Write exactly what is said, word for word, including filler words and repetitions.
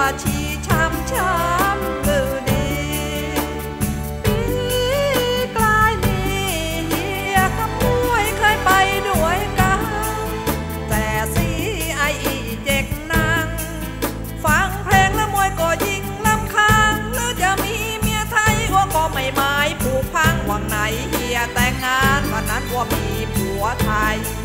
ชีช้ำช้ำมือดีปีกลายนี้เฮียกับมวยเคยไปด้วยกันแต่สีไออีเจ็กนางฟังเพลงแล้วมวยก็ยิ่งลำคาญหรือจะมีเมียไทยว่าก็ไม่หมายผูกพังหวังไหนเฮียแต่งงานวันนั้นว่ามีผัวไทย